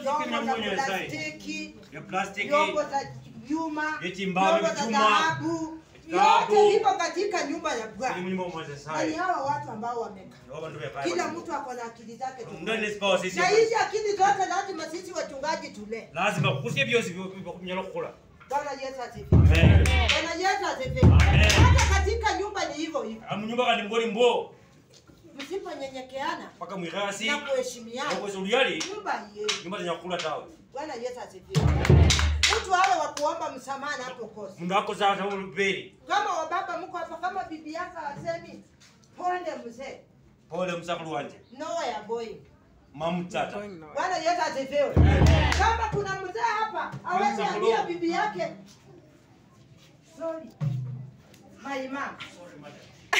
plastiki na mwenye plastiki. Ya plastiki. Vyombo za vyuma. Vyombo za dhahabu. Yote liko katika nyumba ya Bwana. Ni hawa watu ambao wamekaa. Kila mtu ako na akili zake tu. Na hizi akili zote lazima sisi wachungaji tule. Lazima kusikia vyote vyo kunyalo kula. Bwana Yesu asifiwe. Amen. Bwana Yesu asifiwe. Hata katika nyumba ni hivyo hivyo. Nyumba kani ngori mbo. Msiponyenyekeana paka mwirasi na kuheshimiana. Na kuheshimiana. Nyumba hiyo. Nyumba zinakula tawe. Bwana Yesu asifiwe. Mtu awe wa kuomba msamaha hapo kosa. Mungu wako sawa na ulipeli. Kama wababa mko hapa kama bibi yako asemi pole mzee. Pole msakulu wanje. No ya boy. Mamtata. Bwana Yesu asifiwe. Kama kuna mzee hapa hawezi ambia bibi yake sorry. My mom. Sorry mother.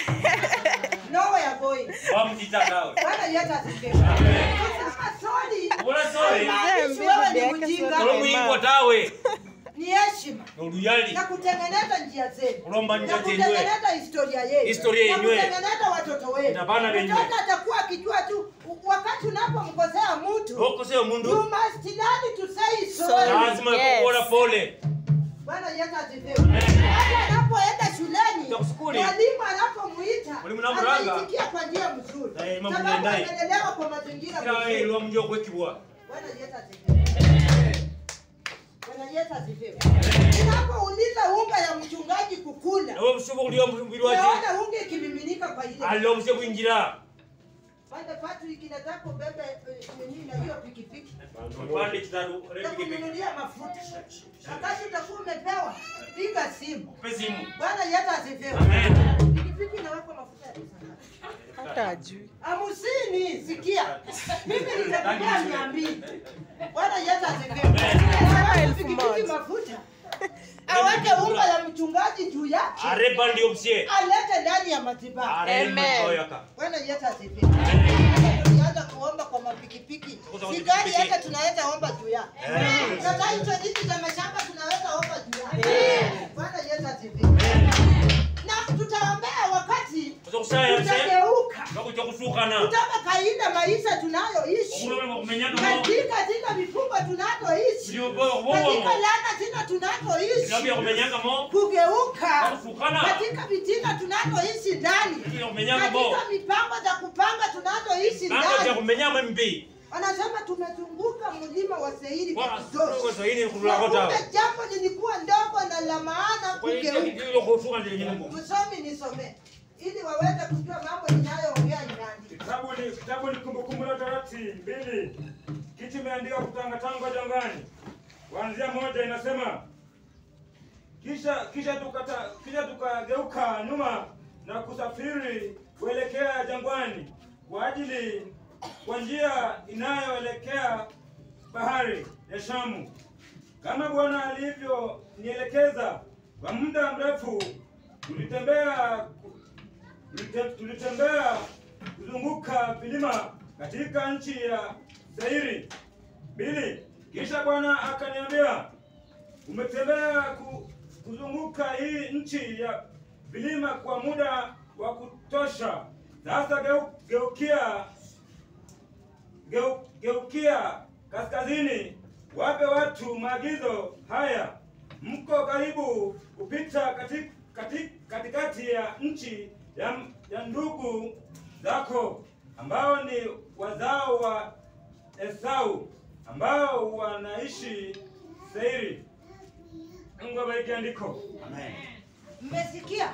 No ya boy. Mamtata. Bwana Yesu asifiwe. Sema sorry. Bora sorry. Wewe ni mjinga. Wewe tawe. Ni heshima. Na kutengeneza njia zetu. Na kutengeneza historia yetu. Historia yenyewe. Na kutengeneza watoto wetu. Mtoto atakuwa akijua tu wakati unapomkosea mtu. Ukosea mtu. You must learn to say sorry. Lazima kuona pole. Bwana Yesu asifiwe. Hata anapoenda shuleni, mwalimu anapomuita, anaitikia kwa njia nzuri. Sababu anaelewa kwa mazingira mzuri. Ndio mjio kwekibwa. Bwana Yesu asifiwe. Bwana Yesu asifiwe. Unapouliza unga ya mchungaji kukula. Na wewe mshuko ulio mbili waje. Unaona unga ikimiminika kwa ile. Alomse kuingira. Bwana Patrick inataka kubebe nini na hiyo pikipiki. Pande kitatu pikipiki. Kununulia mafuta. Wakati utakuwa umepewa, piga simu. Simu. Bwana Yesu asifiwe. Amen. Pikipiki inawekwa mafuta ya sana. Hata ajui. 50 sikia. Mimi nitakupea 200. Bwana Yesu asifiwe. Pikipiki mafuta. Aweke unga ya mchungaji juu yake. Areba ndio msie. Alete ndani ya matibabu. Amen. Bwana Yesu asifiwe. Tunaanza kuomba kwa mapikipiki. Sigari hata tunaweza omba juu yake. Sasa hizo hizi za mashamba tunaweza omba juu yake. Bwana Yesu asifiwe. Na tutaombea wakati tutageuka. Kutoka kaida maisha tunayoishi. Katika zile vifungo tunazoishi. Katika laana zile tunazoishi. Kugeuka. Katika vitina tunazoishi ndani. Katika mipango za kupanga tunazoishi ndani. Anasema tumezunguka mlima wa Seiri kwa kutosha. Jambo lilikuwa ndogo na la maana kugeuka. Msomi nisome ili waweze kujua mambo ninayoongea ni nani. Kitabu ni Kumbukumbu la Torati 2. Kitu imeandika kutangatanga jangwani. Kuanzia 1 inasema kisha tukageuka nyuma na kusafiri kuelekea jangwani kwa njia inayoelekea bahari ya Shamu. Kama Bwana alivyonielekeza, kwa muda mrefu tulitembea kuzunguka vilima katika nchi ya Seiri. 2. Kisha Bwana akaniambia, umetembea kuzunguka hii nchi ya vilima kwa muda wa kutosha. Sasa geukia kaskazini, wape watu maagizo haya. Mko karibu kupita katikati ya nchi ya ndugu zako ambao ni wazao wa Esau ambao wanaishi Seiri. Mungu abariki andiko. Amen. Mmesikia?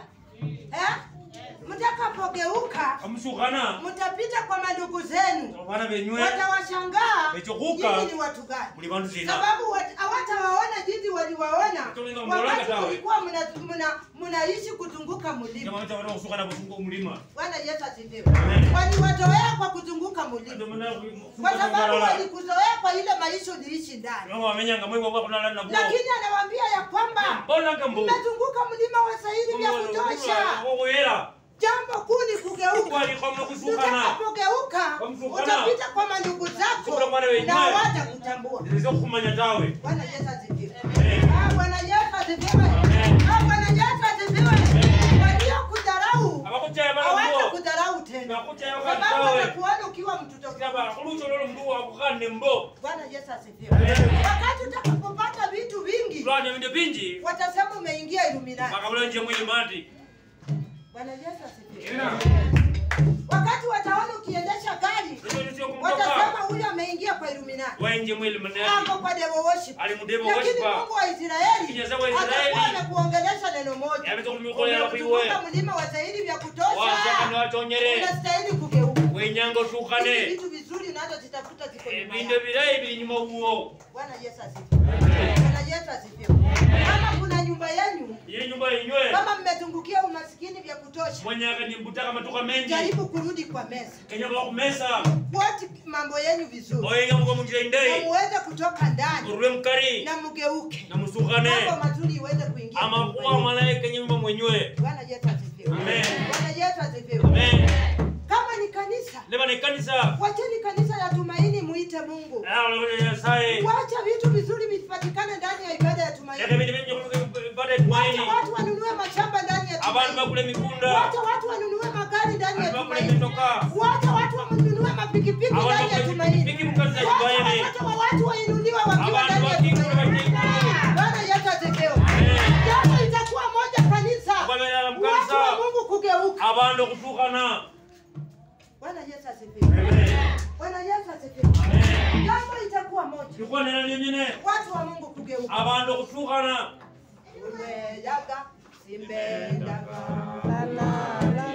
Mtakapogeuka mtapita kwa mandugu zenu, watawashangaa nyinyi ni watu gani, sababu hawatawaona jinsi waliwaona wakati mlikuwa mnaishi kuzunguka mlima. Bwana Yesu asifiwe. Waliwatoea kwa kuzunguka mlima kwa sababu walikuzoea kwa ile maisha uliishi ndani. Lakini anawaambia ya kwamba mmezunguka mlima wa Seiri vya kutosha. Jambo kuu ni kugeuka. Utakapogeuka utapita kwa mandugu zako na hawatakutambua. Bwana Yesu asifiwe. Bwana Yesu asifiwe. Bwana Yesu asifiwe. Waliokudharau hawatakudharau tena. Sababu wanakuona ukiwa mtu tofauti. mbo. Bwana Yesu asifiwe. Wakati utakapopata vitu vingi, watasema umeingia Illuminati. Bwana Yesu asifiwe. Wakati wataona ukiendesha gari, watasema huyu ameingia kwa Illuminati. Hapo kwa devil worship. Lakini Mungu wa Israeli atakuwa anakuongelesha neno moja. Unakumbuka mlima wa Zaidi vya kutosha. Unastahili kugeuka. Vitu vizuri unazozitafuta ziko nyuma. Bwana Yesu asifiwe. Bwana Yesu asifiwe. Kama kuna nyumba yenu, kama mmetungukia umaskini vya kutosha, jaribu kurudi kwa meza. Wote mambo yenu vizuri. Na muweze kutoka ndani. Na mgeuke. Mambo mazuri iweze kuingia. Bwana Yesu asifiwe. Bwana Yesu asifiwe. Kama ni kanisa, wacheni kanisa ya tumaini muite Mungu. Wacha vitu vizuri vipatikane ndani ya ibada ya tumaini. Wacha watu wanunue mashamba ndani ya tumaini. Wacha watu wanunue magari ndani ya tumaini. Wacha watu wanunue mapikipiki ndani ya tumaini. Wacha watu wainuliwe wakiwa ndani ya tumaini. Bwana Yesu asifiwe. Jambo itakuwa moja kanisa. Watu wa Mungu kugeuka. Bwana Yesu asifiwe. Bwana Yesu asifiwe. Jambo itakuwa moja. Watu wa Mungu kugeuka. Uwe yaga simbe ndaga.